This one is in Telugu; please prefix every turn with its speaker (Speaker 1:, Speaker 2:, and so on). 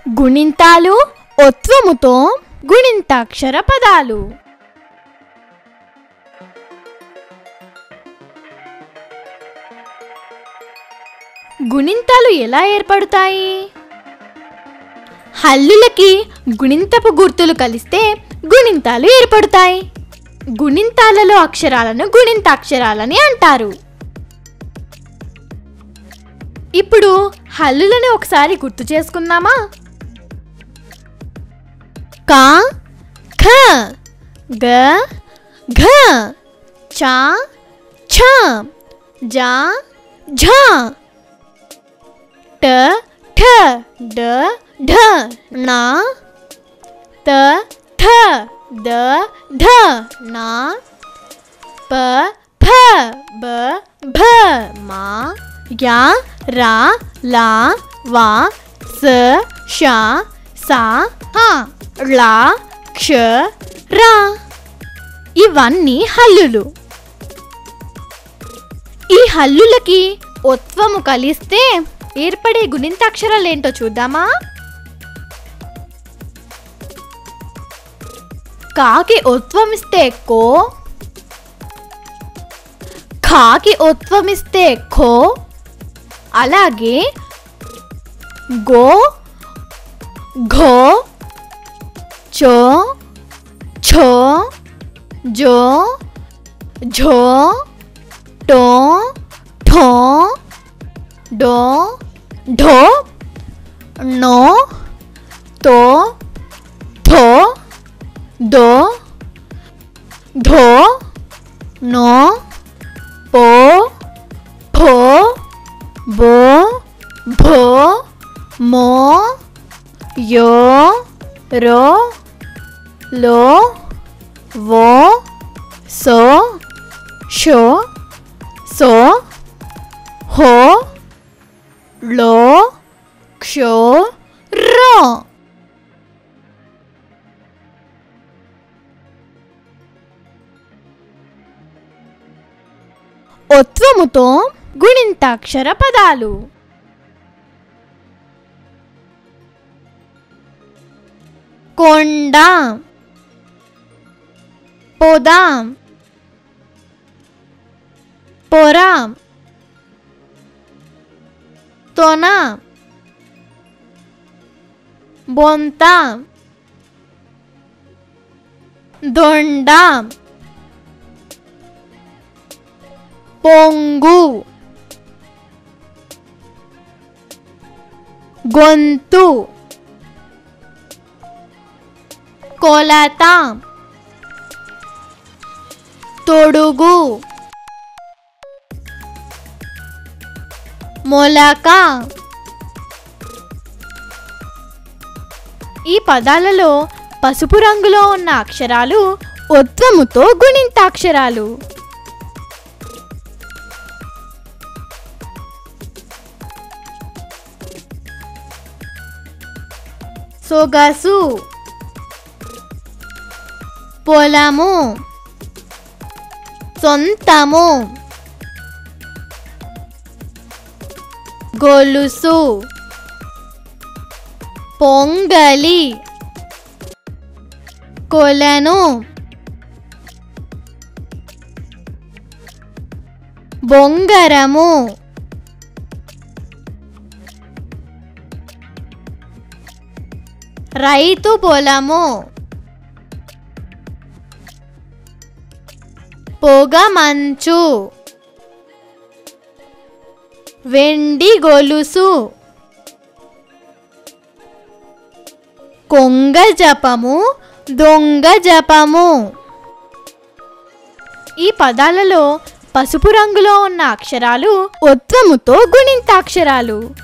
Speaker 1: గుణింతాలు ఒత్వముతో గుణింతాక్షర పదాలు. గుణింతాలు ఎలా ఏర్పడతాయి? హల్లులకి గుణింతపు గుర్తులు కలిస్తే గుణింతాలు ఏర్పడతాయి. గుణింతాలలో అక్షరాలను గుణింతాక్షరాలని అంటారు. ఇప్పుడు హల్లులను ఒకసారి గుర్తు చేసుకుందామా? కా, ఖ, గ, ఘ, చ, ఛ, జ, ఝ, ట, ఠ, డ, ఢ, ణ, త, థ, ద, ధ, న, ప, ఫ, బ, భ, మ, య, ర, ల, వ, స, ష, స, హ, ళ, క్ష, ర. ఇవన్నీ హల్లులు. ఈ హల్లులకి ఒత్వము కలిస్తే ఏర్పడే గుణింతాక్షరాలేంటో చూద్దామా? కాకి ఒత్వమిస్తే కో, ఖాకి ఒత్వమిస్తే ఖో, అలాగే గో, ఘో, చో, ఛో, జో, ఝో, టో, ఠో, డో, ఢో, నో, తో, థో, దో, ధో, నో, పో, ఫో, బో, భో, మో, యో, రో, లో, వో, సో, షో, సో, హో, లో, క్షో, రో. ఒత్వముతో గుణింతాక్షర పదాలు. కొండ, పొద, పొర, తొన, బొంత, దొండ, పొంగు, గొంతు, కొలత, తొడుగు, మొలక. ఈ పదాలలో పసుపు రంగులో ఉన్న అక్షరాలు ఒత్వముతో గుణింతాక్షరాలు. సొగసు, పొలము, సొంతము, గొలుసు, పొంగలి, కొలను, బొంగరము, రైతు పొలము, పొగమంచు, వెండి గొలుసు, కొంగ జపము, దొంగ జపము. ఈ పదాలలో పసుపు రంగులో ఉన్న అక్షరాలు ఒత్వముతో గుణింతాక్షరాలు.